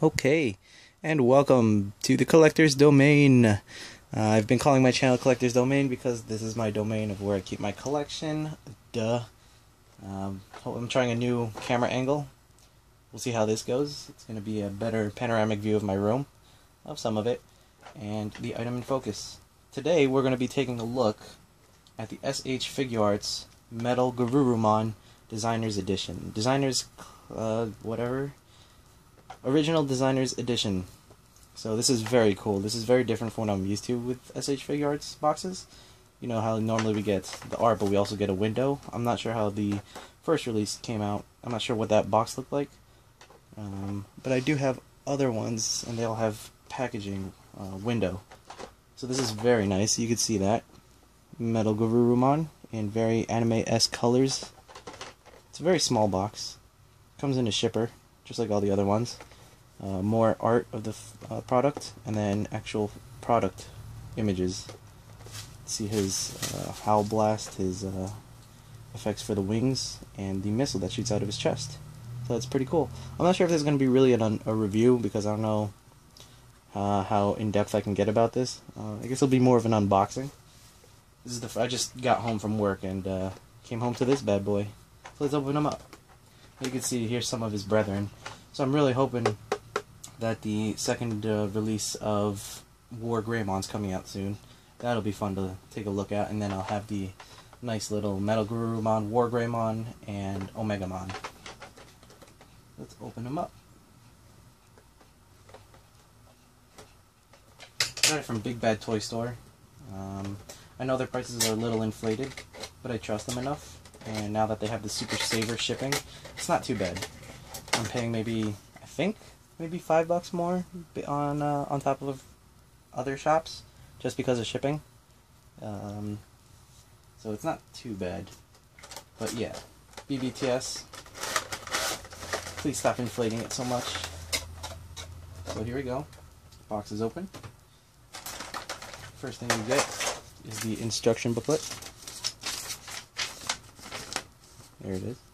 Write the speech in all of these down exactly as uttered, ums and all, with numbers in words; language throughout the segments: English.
Okay, and welcome to the Collector's Domain. Uh, I've been calling my channel Collector's Domain because this is my domain of where I keep my collection. Duh. Um, I'm trying a new camera angle. We'll see how this goes. It's going to be a better panoramic view of my room, of some of it, and the item in focus. Today we're going to be taking a look at the S H Figuarts MetalGarurumon Designer's Edition. Designer's, uh, whatever. Original Designer's Edition. So this is very cool. This is very different from what I'm used to with S H Figuarts boxes. You know how normally we get the art, but we also get a window. I'm not sure how the first release came out. I'm not sure what that box looked like. Um, but I do have other ones, and they all have packaging uh, window. So this is very nice. You can see that. MetalGarurumon in very anime-esque colors. It's a very small box. Comes in a shipper, just like all the other ones. Uh, more art of the f uh, product, and then actual product images. See his uh, howl blast, his uh, effects for the wings, and the missile that shoots out of his chest. So that's pretty cool. I'm not sure if there's going to be really an, a review, because I don't know uh, how in-depth I can get about this. Uh, I guess it'll be more of an unboxing. This is the f I just got home from work and uh, came home to this bad boy. So let's open him up. You can see here's some of his brethren. So I'm really hoping that the second uh, release of Wargreimon's coming out soon. That'll be fun to take a look at, and then I'll have the nice little MetalGarurumon, Wargreymon, and Omegamon. Let's open them up. Got it from Big Bad Toy Store. Um, I know their prices are a little inflated, but I trust them enough. And now that they have the Super Saver shipping, it's not too bad. I'm paying maybe, I think, maybe five bucks more on uh, on top of other shops, just because of shipping. Um, so it's not too bad. But yeah, B B T S. Please stop inflating it so much. So here we go. Box is open. First thing you get is the instruction booklet. There it is.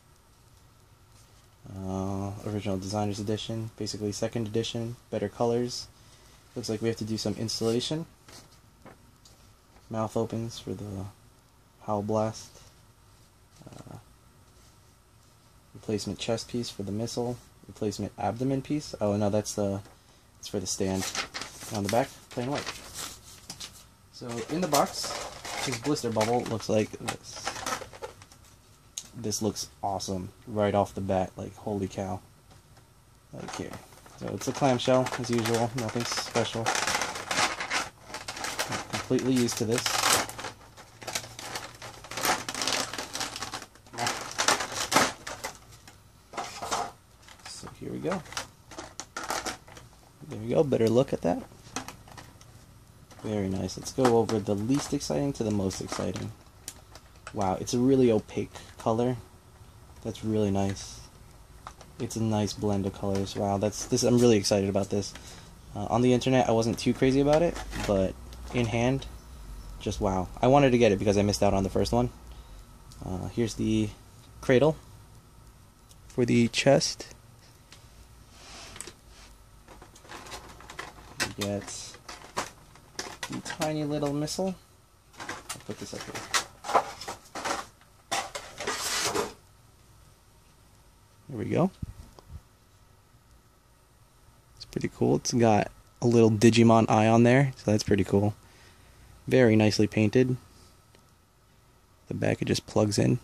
Uh, original Designer's Edition, basically second edition, better colors. Looks like we have to do some installation. Mouth opens for the howl blast. Uh, replacement chest piece for the missile. Replacement abdomen piece. Oh no, that's the it's for the stand. And on the back, plain white. So in the box, his blister bubble looks like this. This looks awesome right off the bat, like holy cow. Like here. So it's a clamshell as usual, nothing special. I'm completely used to this. So here we go. There we go, better look at that. Very nice. Let's go over the least exciting to the most exciting. Wow, it's a really opaque color. That's really nice. It's a nice blend of colors. Wow, that's this. I'm really excited about this. Uh, on the internet, I wasn't too crazy about it, but in hand, just wow. I wanted to get it because I missed out on the first one. Uh, here's the cradle for the chest. You get the tiny little missile. I'll put this up here. There we go. It's pretty cool. It's got a little Digimon eye on there, so that's pretty cool. Very nicely painted. The back, it just plugs in.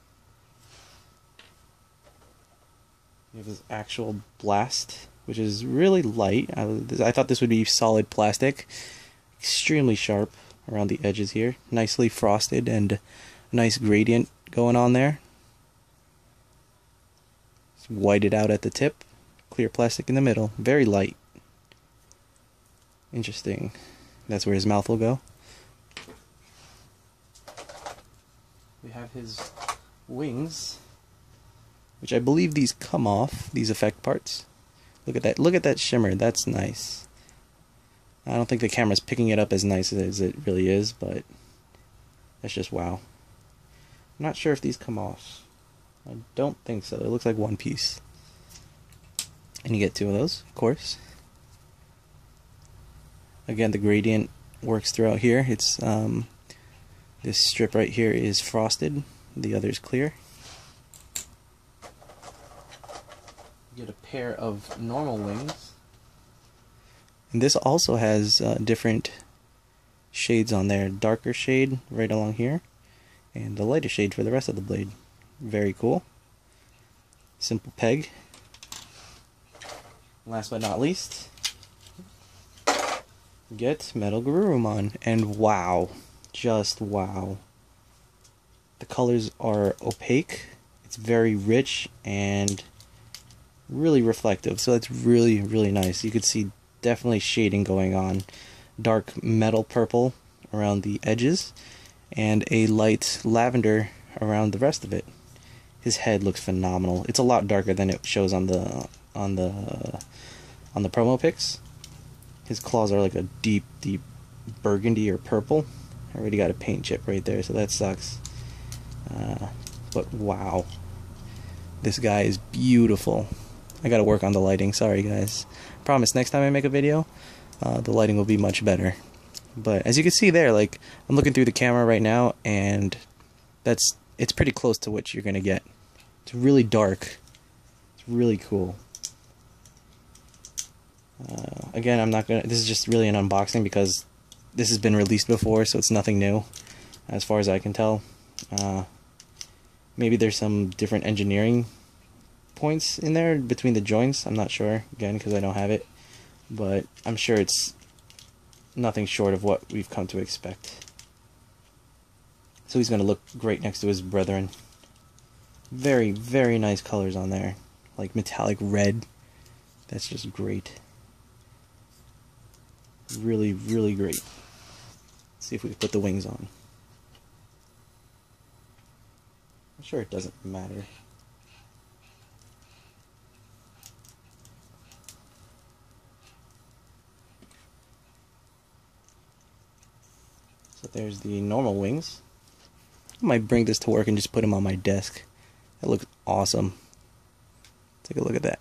You have this actual blast, which is really light. I, I thought this would be solid plastic. Extremely sharp around the edges here. Nicely frosted and a nice gradient going on there. Whited out at the tip, clear plastic in the middle, very light. Interesting. That's where his mouth will go. We have his wings, which I believe these come off, these effect parts. Look at that, look at that shimmer, that's nice. I don't think the camera's picking it up as nice as it really is, but that's just wow. I'm not sure if these come off. I don't think so. It looks like one piece. And you get two of those, of course. Again, the gradient works throughout here. It's um, this strip right here is frosted, the other is clear. You get a pair of normal wings. And this also has uh, different shades on there. Darker shade right along here, and the lighter shade for the rest of the blade. Very cool. Simple peg. Last but not least, get MetalGarurumon, and wow, just wow. The colors are opaque, it's very rich and really reflective, so it's really, really nice. You could see definitely shading going on. Dark metal purple around the edges, and a light lavender around the rest of it. His head looks phenomenal. It's a lot darker than it shows on the on the on the promo pics. His claws are like a deep, deep burgundy or purple. I already got a paint chip right there, so that sucks. Uh, but wow, this guy is beautiful. I gotta work on the lighting, sorry guys. Promise next time I make a video, uh, the lighting will be much better. But as you can see there, like, I'm looking through the camera right now, and that's it's pretty close to what you're gonna get. It's really dark. It's really cool. Uh, again, I'm not gonna. This is just really an unboxing because this has been released before, so it's nothing new, as far as I can tell. Uh, maybe there's some different engineering points in there between the joints. I'm not sure, again, because I don't have it, but I'm sure it's nothing short of what we've come to expect. So he's gonna look great next to his brethren. Very, very nice colors on there, like metallic red. That's just great. Really, really great. Let's see if we can put the wings on. I'm sure it doesn't matter. So there's the normal wings. I might bring this to work and just put them on my desk. That looks awesome. Take a look at that.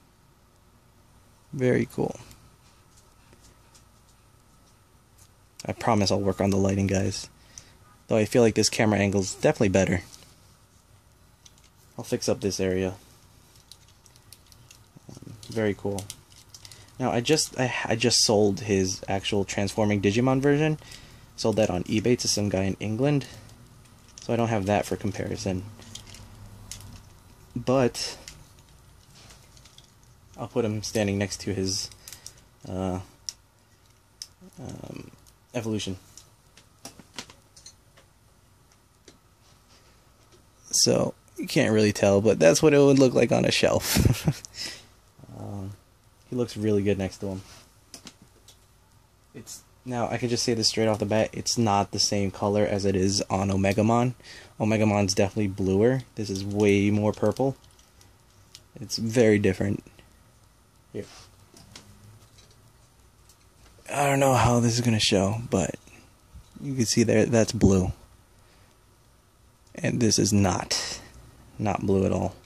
Very cool. I promise I'll work on the lighting, guys. Though I feel like this camera angle is definitely better. I'll fix up this area. Um, very cool. Now I just I, I just sold his actual transforming Digimon version. Sold that on eBay to some guy in England. So I don't have that for comparison. But I'll put him standing next to his uh, um, evolution. So you can't really tell, but that's what it would look like on a shelf. um, he looks really good next to him. It's now I can just say this straight off the bat. It's not the same color as it is on Omegamon. Omegamon's definitely bluer. This is way more purple. It's very different. Here. I don't know how this is gonna show, but you can see there that's blue. And this is not not blue at all.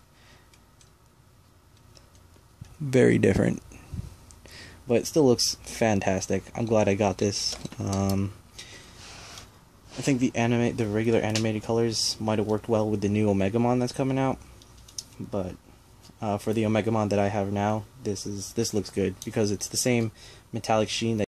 Very different. But it still looks fantastic. I'm glad I got this. Um, I think the anime, the regular animated colors might have worked well with the new Omegamon that's coming out. But uh, for the Omegamon that I have now, this is this looks good because it's the same metallic sheen that